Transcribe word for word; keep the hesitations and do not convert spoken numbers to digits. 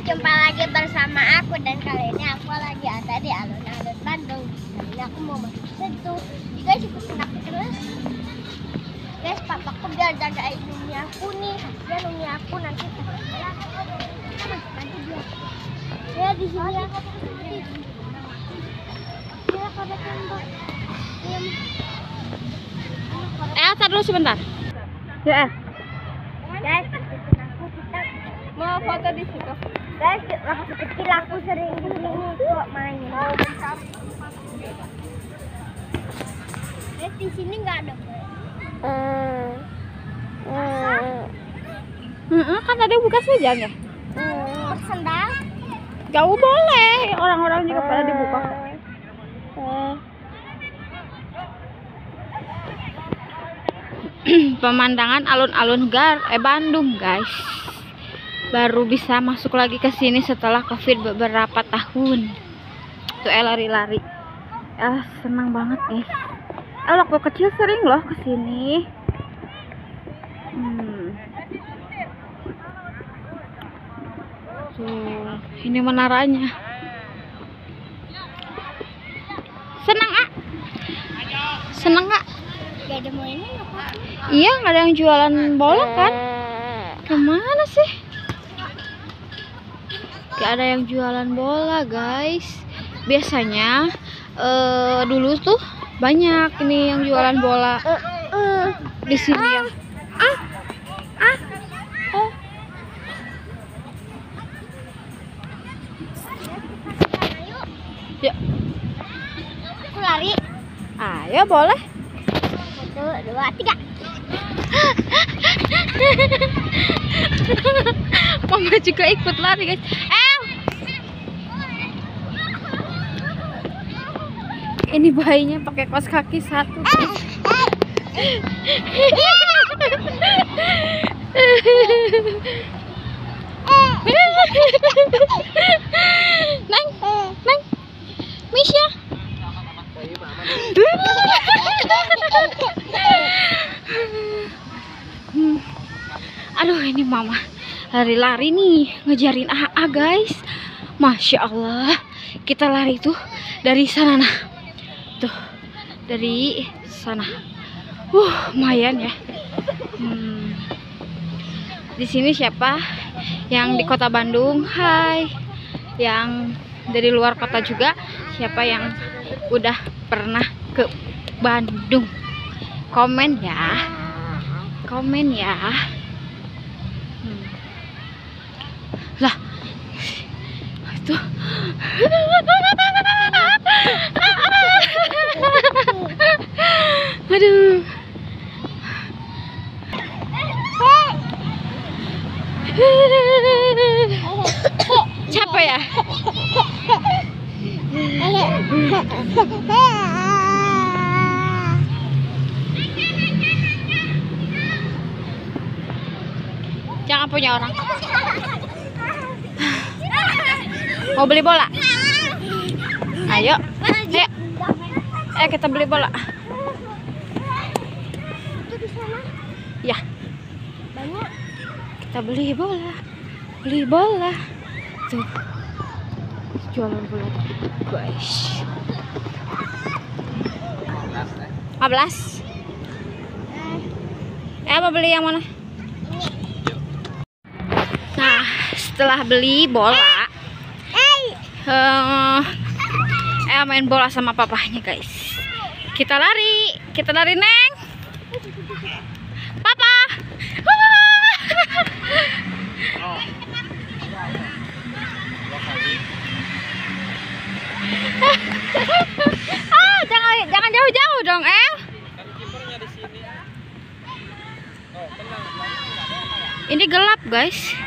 jumpa lagi bersama aku, dan kali ini aku lagi ada di alun-alun Bandung. Kali ini aku mau masuk situ. Guys, ikutin aku terus. Guys, papaku biar jagain Umi aku nih. Kasihan Umi aku nanti takut hilang. Nanti dia. Ya di sini ya. Ya pada tembok. Diam. Eh, tar dulu sebentar. Ya. Guys, ikutin aku, kita Mau foto di situ. guys, waktu kecil aku sering di sini kok main. Guys, di sini nggak ada. Hmm. Hmm, kan tadi buka hujan ya? Hmm. Sendal. Jauh boleh, orang-orang juga pada dibuka. Pemandangan alun-alun Gar eh Bandung, guys. Baru bisa masuk lagi ke sini setelah Covid beberapa tahun. Tuh eh lari-lari. Eh senang banget, guys. Eh waktu kecil sering loh ke sini. Hmm. Tuh, ini menaranya. Senang, ah? Senang, ah? Gak ada mainan apa? Iya, nggak ada yang jualan bola kan? Kemana sih? Gak ada yang jualan bola, guys. Biasanya eh, dulu tuh banyak ini yang jualan bola di sini ya. Ah, ah, oh. Ya, Aku lari. ayo boleh. Satu, dua, tiga. Mama juga ikut lari, guys. Eh, ini bayinya pakai kaos kaki satu. Neng, neng, Misha. Hmm. Aduh, ini mama lari-lari nih ngejarin A A, guys. Masya Allah, kita lari tuh dari sana, nah tuh dari sana. Uh, lumayan ya. Hmm. Di sini siapa yang di kota Bandung? Hai. Yang dari luar kota juga, siapa yang udah pernah ke Bandung? Komen ya. Komen ya. Hmm. Lah. Tuh. Aduh. Siapa ya? Jangan punya orang. Mau beli bola? Ayo. Ayo. Eh, kita beli bola. Itu di sana Ya, banyak. kita beli bola. Beli bola. Tuh. Jualan bola, guys. lima belas. Eh, mau beli yang mana? Nah, setelah beli bola, uh, eh main bola sama papahnya, guys. Kita lari, kita lari, Neng. Papa. Ah, jangan jangan jauh-jauh dong, El. Ini gelap, guys.